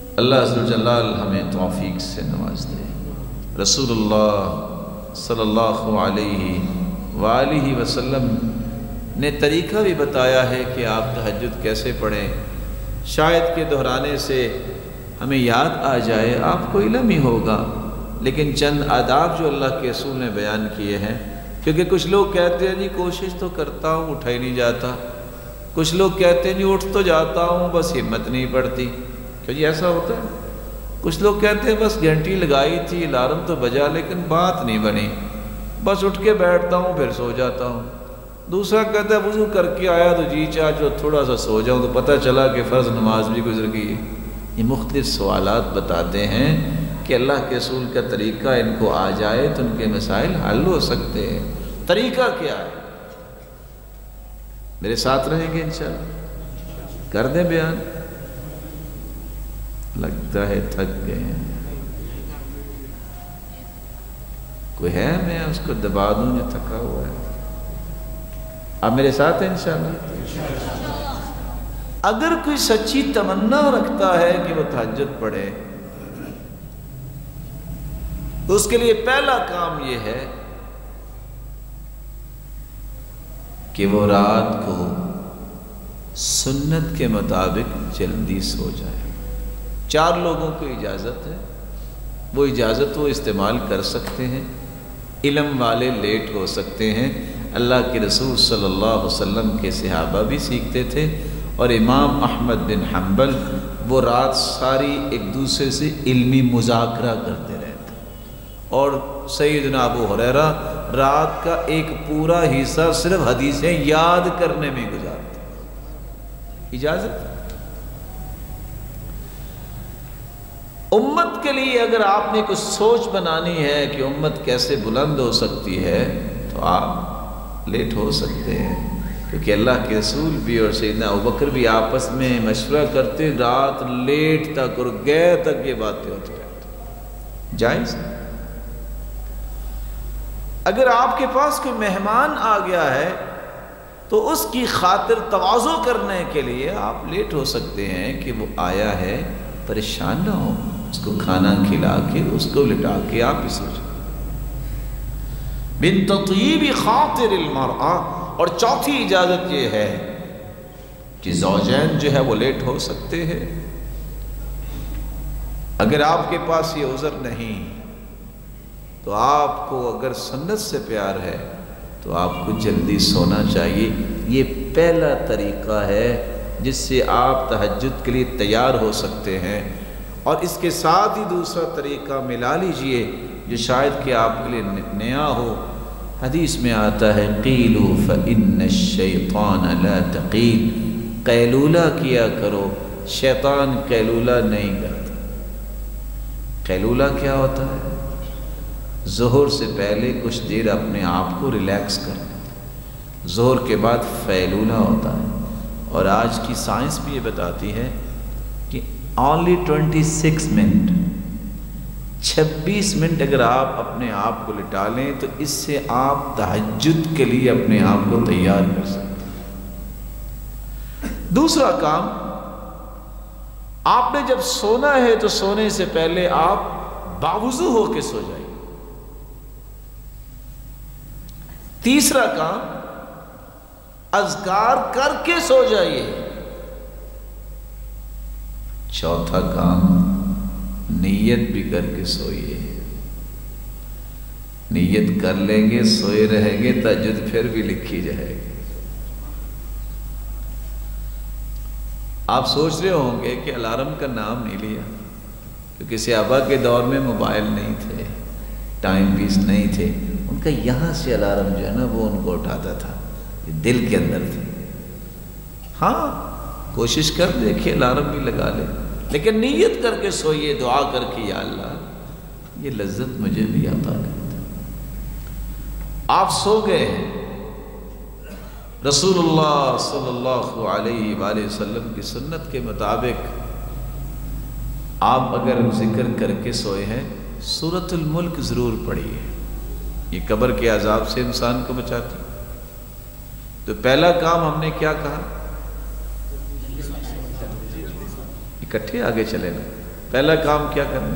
اللہ عز و جلال ہمیں توفیق سے نواز دے۔ رسول اللہ صلی اللہ علیہ وآلہ وسلم نے طریقہ بھی بتایا ہے کہ آپ تہجد کیسے پڑھیں۔ شاید کہ دہرانے سے ہمیں یاد آ جائے، آپ کو علم ہی ہوگا، لیکن چند آداب جو اللہ کے رسول نے بیان کیے ہیں، کیونکہ کچھ لوگ کہتے ہیں جی کوشش تو کرتا ہوں اٹھا ہی نہیں جاتا، کچھ لوگ کہتے ہیں جی اٹھ تو جاتا ہوں بس ہمت نہیں پڑتی، کیوں جی ایسا ہوتا ہے؟ کچھ لوگ کہتے ہیں بس گھنٹی لگائی تھی، الارم تو بجا لیکن بات نہیں بنی، بس اٹھ کے بیٹھتا ہوں پھر سو جاتا ہوں۔ دوسرا کہتا ہے وضو کر کے آیا تو جی چاچو تھوڑا سا سو جاؤں تو پتہ چلا کہ فرض نماز بھی گزر گئی۔ یہ مختلف سوالات بتاتے ہیں کہ اللہ کے رسول کا طریقہ ان کو آ جائے تو ان کے مسائل حل ہو سکتے ہیں۔ طریقہ کیا ہے؟ میرے ساتھ رہیں گے انشاءاللہ، کر دیں بیان؟ لگتا ہے تھک گئے ہیں، کوئی ہے میں اس کو دبا دوں جو تھکا ہوا ہے؟ آپ میرے ساتھ ہیں انشاءاللہ؟ اگر کوئی سچی تمنا رکھتا ہے کہ وہ تہجد پڑھے تو اس کے لیے پہلا کام یہ ہے کہ وہ رات کو سنت کے مطابق جلدی سو جائے۔ 4 لوگوں کو اجازت ہے، وہ اجازت وہ استعمال کر سکتے ہیں۔ علم والے لیٹ ہو سکتے ہیں، اللہ کے رسول صلی اللہ علیہ وسلم کے صحابہ بھی سیکھتے تھے، اور امام احمد بن حنبل وہ رات ساری ایک دوسرے سے علمی مذاکرہ کرتے رہتے، اور سیدنا ابو ہریرہ رات کا ایک پورا حصہ صرف حدیثیں یاد کرنے میں گزارتے۔ اجازت امت کے لیے اگر آپ نے کچھ سوچ بنانی ہے کہ امت کیسے بلند ہو سکتی ہے تو آپ لیٹ ہو سکتے ہیں، کیونکہ اللہ کے رسول بھی اور سیدنا ابوبکر بھی آپس میں مشورہ کرتے، رات لیٹ تک اور گئے تک یہ باتیں ہوتی رہتی۔ جائز ہے۔ اگر آپ کے پاس کوئی مہمان آ گیا ہے تو اس کی خاطر تواضع کرنے کے لیے آپ لیٹ ہو سکتے ہیں کہ وہ آیا ہے، پریشان نہ ہو، اس کو کھانا کھلا کے اس کو لٹا کے آپ ہی سو جائیں۔ من تطیب خاطر المرأة، اور چوتھی اجازت یہ ہے کہ زوجین جو ہے وہ لیٹ ہو سکتے ہیں۔ اگر آپ کے پاس یہ عذر نہیں تو آپ کو اگر سنت سے پیار ہے تو آپ کو جلدی سونا چاہیے۔ یہ پہلا طریقہ ہے جس سے آپ تہجد کے لیے تیار ہو سکتے ہیں، اور اس کے ساتھ ہی دوسرا طریقہ ملا لیجئے جو شاید کہ آپ کے لیے نیا ہو۔ حدیث میں آتا ہے قیلوا فإن الشیطان لا تقیل، قیلولہ کیا کرو، شیطان قیلولہ نہیں کرتا۔ قیلولہ کیا ہوتا ہے؟ ظہر سے پہلے کچھ دیر اپنے آپ کو ریلیکس کرنا، ظہر کے بعد فیلولہ ہوتا ہے، اور آج کی سائنس بھی یہ بتاتی ہے کہ only 26 منٹ 26 منٹ اگر آپ اپنے آپ کو لٹا لیں تو اس سے آپ تہجد کے لیے اپنے آپ کو تیار کر سکتے ہیں۔ دوسرا کام، آپ نے جب سونا ہے تو سونے سے پہلے آپ باوضو ہو کے سو جائیں۔ تیسرا کام، اذکار کر کے سو جائیے۔ چوتھا کام، نیت بھی کر کے سوئیے۔ نیت کر لیں گے، سوئے رہیں گے، تہجد پھر بھی لکھی جائے گی۔ آپ سوچ رہے ہوں گے کہ الارم کا نام نہیں لیا، کیونکہ صحابہ کے دور میں موبائل نہیں تھے، ٹائم پیس نہیں تھے، ان کا یہاں سے الارم جو ہے نا وہ ان کو اٹھاتا تھا، یہ دل کے اندر تھی۔ ہاں کوشش کر دیکھیے الارم بھی لگا لے، لیکن نیت کر کے سوئیے، دعا کر کے یا اللہ یہ لذت مجھے بھی عطا کر دے۔ آپ سو گئے ہیں، رسول اللہ صلی اللہ علیہ وآلہ وسلم کی سنت کے مطابق آپ اگر ذکر کر کے سوئے ہیں سورۃ الملک ضرور پڑھیے، یہ قبر کے عذاب سے انسان کو بچاتی۔ تو پہلا کام ہم نے کیا کہا؟ اکٹھے آگے چلے نا، پہلا کام کیا کرنا،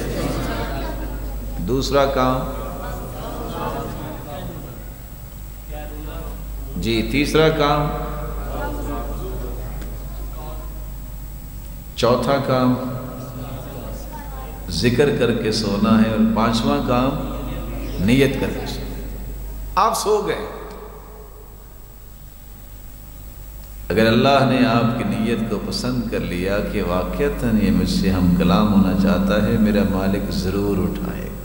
دوسرا کام جی، تیسرا کام، چوتھا کام ذکر کر کے سونا ہے، اور پانچواں کام نیت کر کے سونا۔ آپ سو گئے، اگر اللہ نے آپ کی نیت کو پسند کر لیا کہ واقعتاً یہ مجھ سے ہم کلام ہونا چاہتا ہے، میرا مالک ضرور اٹھائے گا۔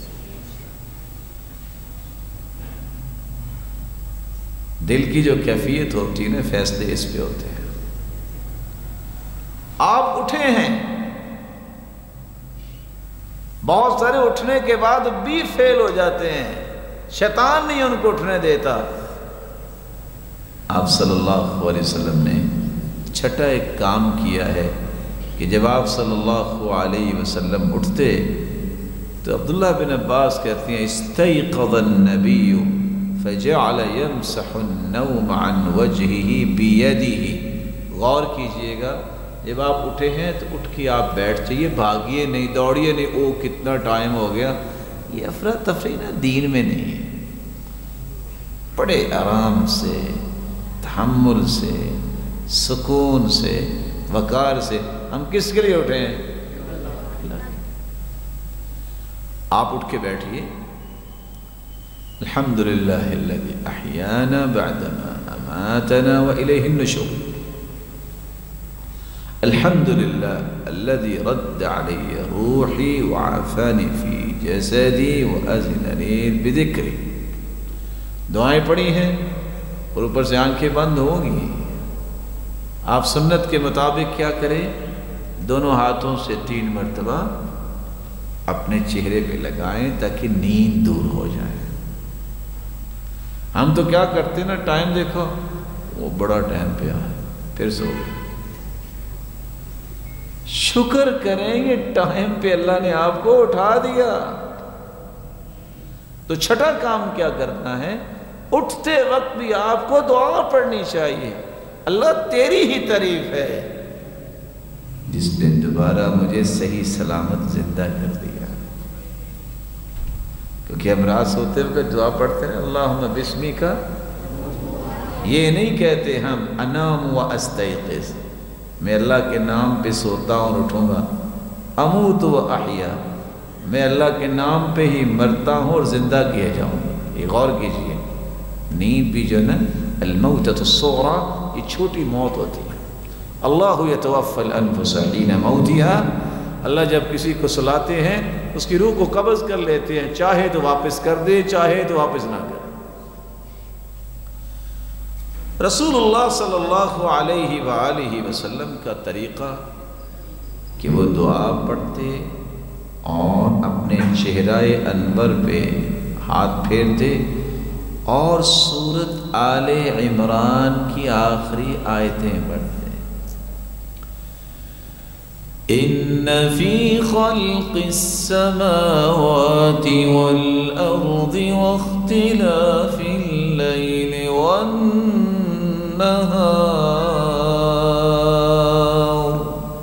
دل کی جو کیفیت ہوتی ہے نا، فیصلے اس پہ ہوتے ہیں۔ آپ اٹھے ہیں، بہت سارے اٹھنے کے بعد بھی فیل ہو جاتے ہیں، شیطان نہیں ان کو اٹھنے دیتا۔ آپ صلی اللہ علیہ وسلم نے چھٹا ایک کام کیا ہے کہ جب آپ صلی اللہ علیہ وسلم اٹھتے تو عبداللہ بن عباس کہتے ہیں استيقظ النبی فجعل يمسح النوم عن وجهه بيده۔ غور کیجئے گا، جب آپ اٹھے ہیں تو اٹھ کے آپ بیٹھ جائیے، بھاگیے نہیں، دوڑیے نہیں، او کتنا ٹائم ہو گیا، یہ افراتفری نا دین میں نہیں ہے۔ بڑے آرام سے، تحمل سے، سکون سے، وقار سے، ہم کس کے لیے اٹھے ہیں؟ آپ اٹھ کے بیٹھیے، الحمدللہ الذی احیانا بعدما اماتنا والیہ النشور، الحمدللہ الذی رد علی روحی وعافانی فی جسدی واذن لی بذکری۔ دعائیں پڑھی ہیں اور اوپر سے آنکھیں بند ہوگی۔ آپ سنت کے مطابق کیا کریں؟ دونوں ہاتھوں سے 3 مرتبہ اپنے چہرے پہ لگائیں تاکہ نیند دور ہو جائے۔ ہم تو کیا کرتے ہیں نا، ٹائم دیکھو، وہ بڑا ٹائم پہ آئے پھر سو گئے۔ شکر کریں یہ ٹائم پہ اللہ نے آپ کو اٹھا دیا۔ تو چھٹا کام کیا کرنا ہے؟ اٹھتے وقت بھی آپ کو دعا پڑھنی چاہیے، اللہ تیری ہی تعریف ہے جس نے دوبارہ مجھے صحیح سلامت زندہ کر دیا۔ کیونکہ ہم رات سوتے ہوئے دعا پڑھتے ہیں اللہم بسمی کا، یہ نہیں کہتے ہم انام و استیقظ، میں اللہ کے نام پہ سوتا ہوں اور اٹھوں گا، اموت و احیا، میں اللہ کے نام پہ ہی مرتا ہوں اور زندہ کیا جاؤں۔ یہ غور کیجئے، نیند بھی جو نا الموتۃ الصغریٰ، یہ چھوٹی موت ہوتی ہے۔ اللہ یتوفی الانفس حین موتها، اللہ جب کسی کو سلاتے ہیں اس کی روح کو قبض کر لیتے ہیں، چاہے تو واپس کر دے، چاہے تو واپس نہ کر۔ رسول اللہ صلی اللہ علیہ وآلہ وسلم کا طریقہ کہ وہ دعا پڑھتے اور اپنے چہرہ انور پہ ہاتھ پھیرتے اور سورۃ آل عمران کی آخری آیتیں پڑھتے۔ ان فی خلق السماوات والارض واختلاف اللیل والنہار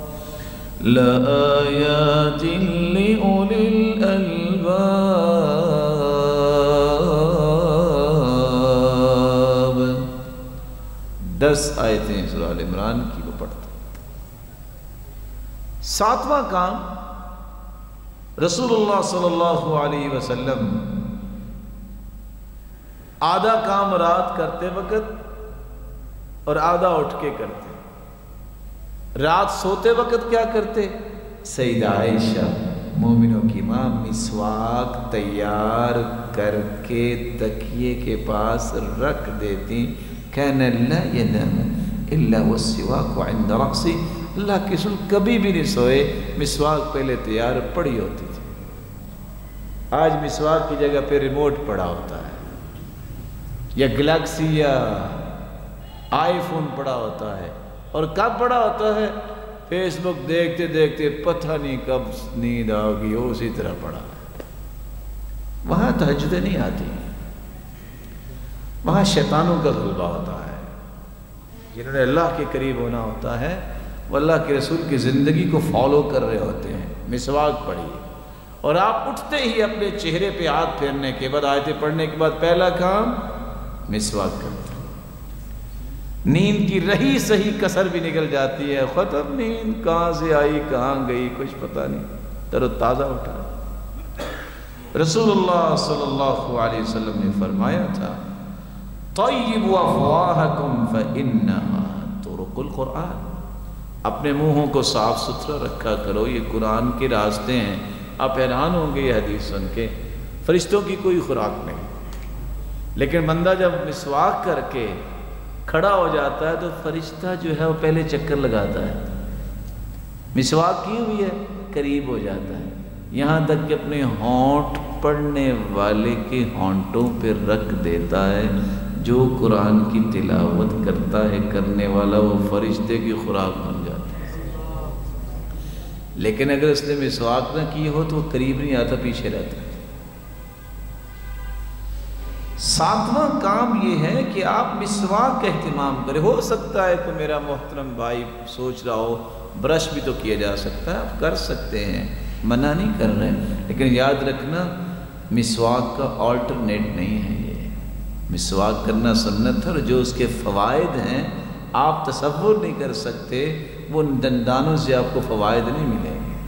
لآیات لأولی الالباب۔ 10 آیتیں سورہ آل عمران کی وہ پڑھتے۔ 7واں کام، رسول اللہ صلی اللہ علیہ وسلم آدھا کام رات کرتے وقت اور آدھا اٹھ کے کرتے۔ رات سوتے وقت کیا کرتے؟ سیدہ عائشہ مومنوں کی ماں مسواک تیار کر کے تکیے کے پاس رکھ دیتی، کان لا ینام الا والسواک عند رأسی، اللہ کے رسول کبھی بھی نہیں سوئے، مسواک پہلے تیار پڑی ہوتی تھی۔ آج مسواک کی جگہ پہ ریموٹ پڑا ہوتا ہے، یا گلیکسی یا آئی فون پڑا ہوتا ہے، اور کب پڑا ہوتا ہے؟ فیس بک دیکھتے دیکھتے پتہ نہیں کب نیند آگئی ہو، اسی طرح پڑا ہے۔ وہاں تہجدیں نہیں آتی، وہاں شیطانوں کا غلبہ ہوتا ہے۔ جنہوں نے اللہ کے قریب ہونا ہوتا ہے وہ اللہ کے رسول کی زندگی کو فالو کر رہے ہوتے ہیں، مسواک پڑھیے، اور آپ اٹھتے ہی اپنے چہرے پہ ہاتھ پھیرنے کے بعد، آیتیں پڑھنے کے بعد پہلا کام مسواک کرتے ہیں۔ نیند کی رہی صحیح کسر بھی نکل جاتی ہے، ختم نیند، کہاں سے آئی کہاں گئی کچھ پتہ نہیں، تر و تازہ اٹھا۔ رسول اللہ صلی اللہ علیہ وسلم نے فرمایا تھا طیبوا افواہکم فانہا طرق القرآن، اپنے منہوں کو صاف ستھرا رکھا کرو، یہ قرآن کے راستے ہیں۔ آپ حیران ہوں گے یہ حدیث سن کے، فرشتوں کی کوئی خوراک نہیں، لیکن بندہ جب مسواک کر کے کھڑا ہو جاتا ہے تو فرشتہ جو ہے وہ پہلے چکر لگاتا ہے، مسواک کی ہوئی ہے قریب ہو جاتا ہے، یہاں تک کہ اپنے ہونٹ پڑھنے والے کے ہونٹوں پہ رکھ دیتا ہے۔ جو قرآن کی تلاوت کرتا ہے کرنے والا، وہ فرشتے کی خوراک بن جاتا ہے۔ لیکن اگر اس نے مسواک نہ کی ہو تو وہ قریب نہیں آتا، پیچھے رہتا ہے۔ ساتواں کام یہ ہے کہ آپ مسواک کا اہتمام کریں۔ ہو سکتا ہے کہ میرا محترم بھائی سوچ رہا ہو برش بھی تو کیا جا سکتا ہے، آپ کر سکتے ہیں، منع نہیں کر رہے، لیکن یاد رکھنا مسواک کا آلٹرنیٹ نہیں ہے۔ یہ مسواک کرنا سنت ہے، اور جو اس کے فوائد ہیں آپ تصور نہیں کر سکتے، وہ دندانوں سے آپ کو فوائد نہیں ملیں گے۔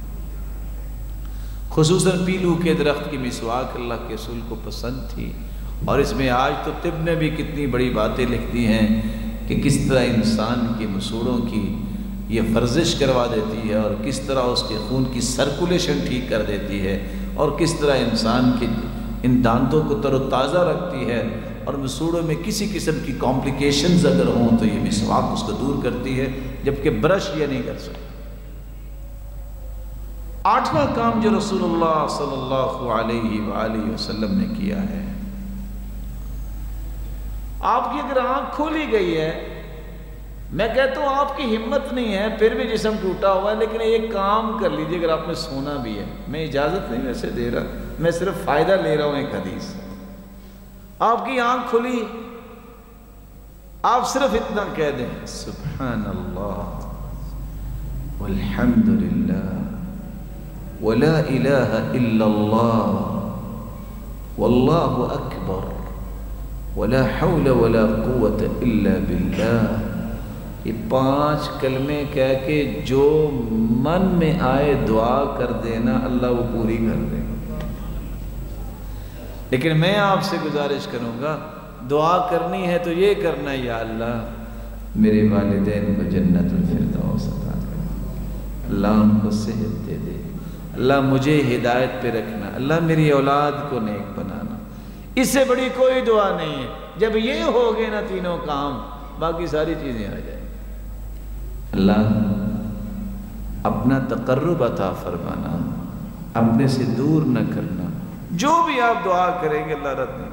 خصوصاً پیلو کے درخت کی مسواک اللہ کے رسول کو پسند تھی، اور اس میں آج تو طب نے بھی کتنی بڑی باتیں لکھ دی ہیں کہ کس طرح انسان کے مسوڑوں کی یہ ورزش کروا دیتی ہے، اور کس طرح اس کے خون کی سرکولیشن ٹھیک کر دیتی ہے، اور کس طرح انسان کے ان دانتوں کو تر و تازہ رکھتی ہے، اور مسوڑوں میں کسی قسم کی کمپلیکیشنز اگر ہوں تو یہ مسواک اس کو دور کرتی ہے، جبکہ برش یہ نہیں کر سکتا۔ آٹھواں کام جو رسول اللہ صلی اللہ علیہ وآلہ وسلم نے کیا ہے، آپ کی اگر آنکھ کھولی گئی ہے، میں کہتا ہوں آپ کی ہمت نہیں ہے، پھر بھی جسم ٹوٹا ہوا ہے، لیکن ایک کام کر لیجئے اگر آپ نے سونا بھی ہے، میں اجازت نہیں ویسے دے رہا، میں صرف فائدہ لے رہا ہوں ایک حدیث۔ آپ کی آنکھ کھلی، آپ صرف اتنا کہہ دیں سبحان اللہ والحمد للہ ولا الہ الا اللہ واللہ اکبر ولا حول ولا قوت الا باللہ، یہ 5 کلمے کہہ کے جو من میں آئے دعا کر دینا، اللہ وہ پوری کر دے گا۔ لیکن میں آپ سے گزارش کروں گا، دعا کرنی ہے تو یہ کرنا، یا اللہ میرے والدین کو جنت الفردوس عطا کر، اللہ ان کو صحت دے دے، اللہ مجھے ہدایت پہ رکھنا، اللہ میری اولاد کو نیک بنانا، اس سے بڑی کوئی دعا نہیں ہے۔ جب یہ ہو گئے نا تینوں کام، باقی ساری چیزیں آ جائیں۔ اللہ اپنا تقرب عطا فرمانا، اپنے سے دور نہ کرنا، جو بھی آپ دعا کریں گے اللہ رد نہیں